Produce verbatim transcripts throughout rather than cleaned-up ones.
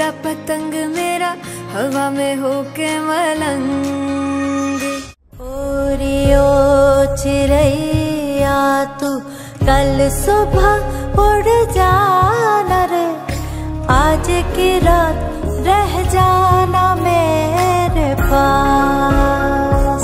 तेरा पतंग मेरा हवा में होके मलंग। ओरियो चिड़ैया तू कल सुबह उड़ जाना रे, आज की रात रह जाना मेरे पास।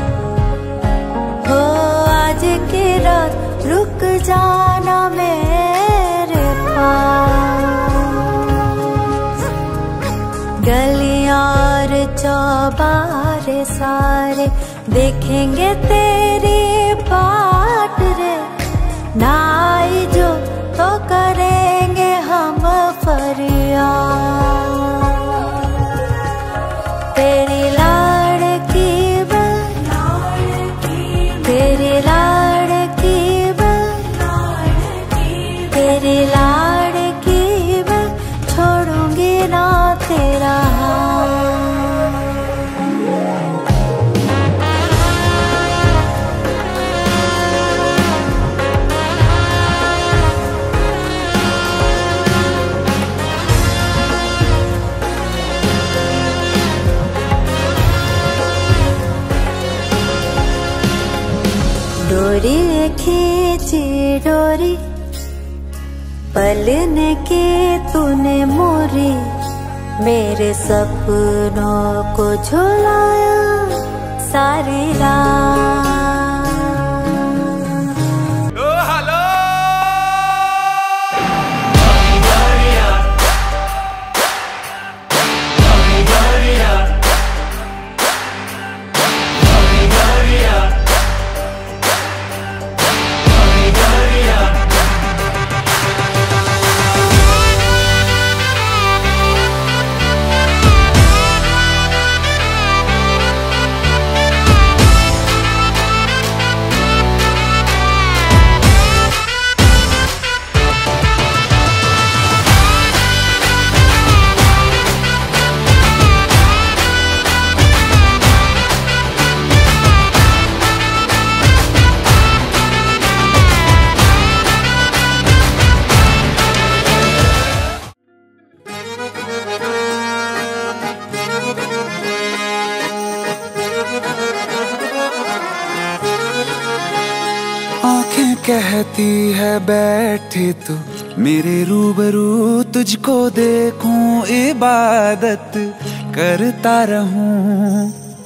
हो आज की रात रुक जाना मेरे पास। गलियां और चौबारे सारे देखेंगे तेरी बाट रे, ना आई जो तो करेंगे हम फरियाद। तेरी लाड़की मैं, तेरी लाड़की मैं, तेरी लाड़की मैं, छोड़ूंगी ना तेरा हाथ। डोरी खींची डोरी पलने की तूने मोरी, मेरे सपनों को झुलाया सारी रात। कहती है बैठे तू मेरे रूबरू, तुझको देखूं इबादत करता रहूं।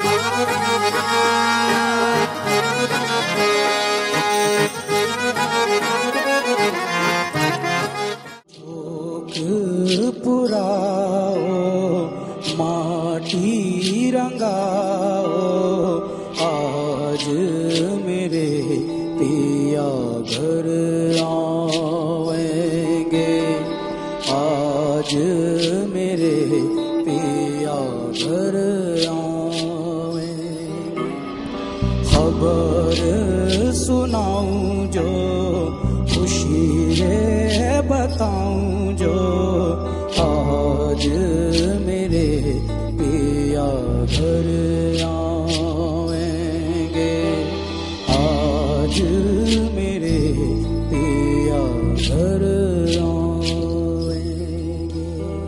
पुराओ माटी रंगाओ, आज मेरे पिया घर आएंगे, आज मेरे पिया घर आएंगे। खबर सुनाऊं जो खुशी रे बताऊं जो, आज मेरे पिया घर आएंगे, आज मेरे पिया घर आएंगे।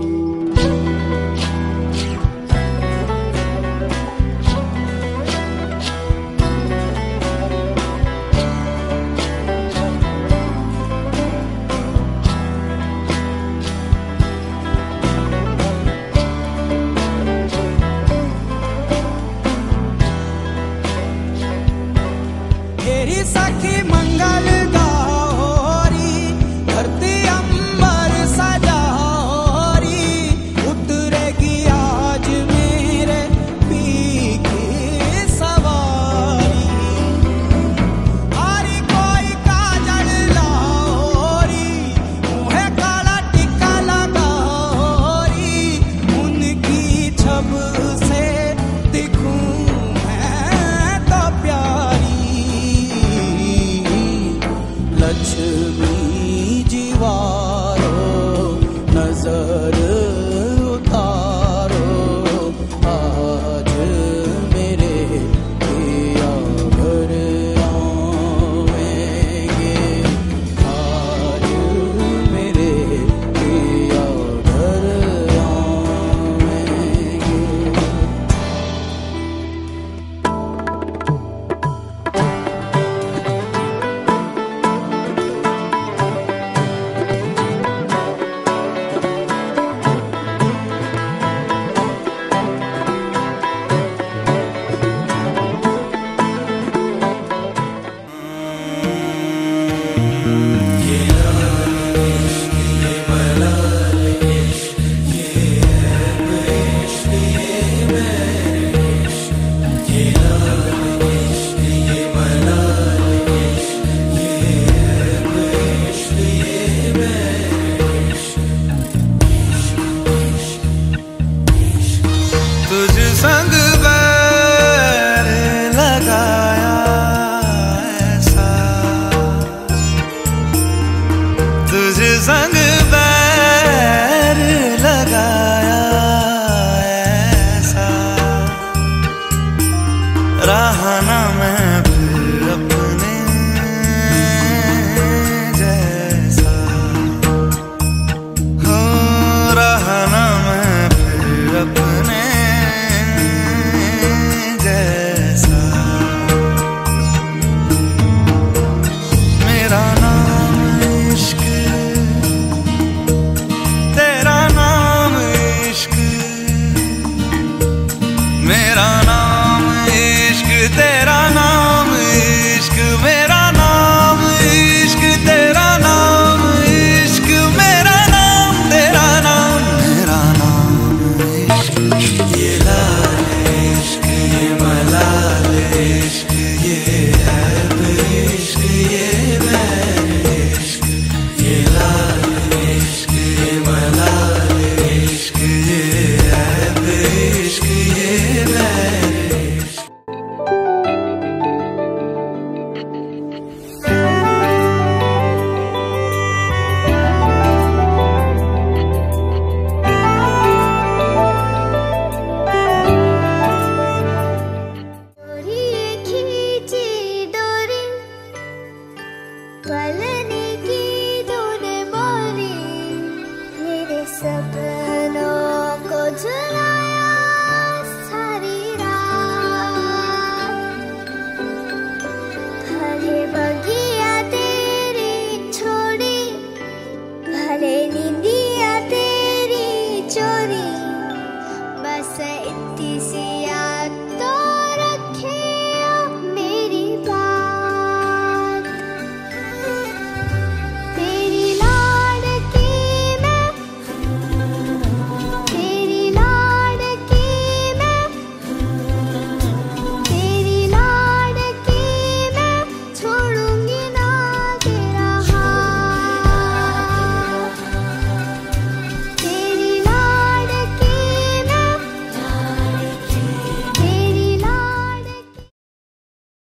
तेरी सखी मंगल गौरी, धरती अंबर सजारी, उतरेगी आज मेरे पी की सवारी। आरी कोई काजल लाओरी, मुँहे काला टिक्का लगाओरी, उनकी छब से दिखूं मैं तो प्यारी। लक्ष्मी जीवारो नजर उतारो, आज मेरे पिया घर आएंगे, आज मेरे पिया घर आएंगे। संग बैर लगाया ऐसा तुझ संग